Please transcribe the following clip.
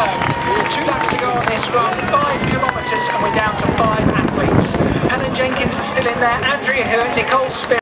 go. 2 laps to go on this run, 5 kilometres, and we're down to 5 athletes. Helen Jenkins is still in there, Andrea Hewitt, Nicole Spear.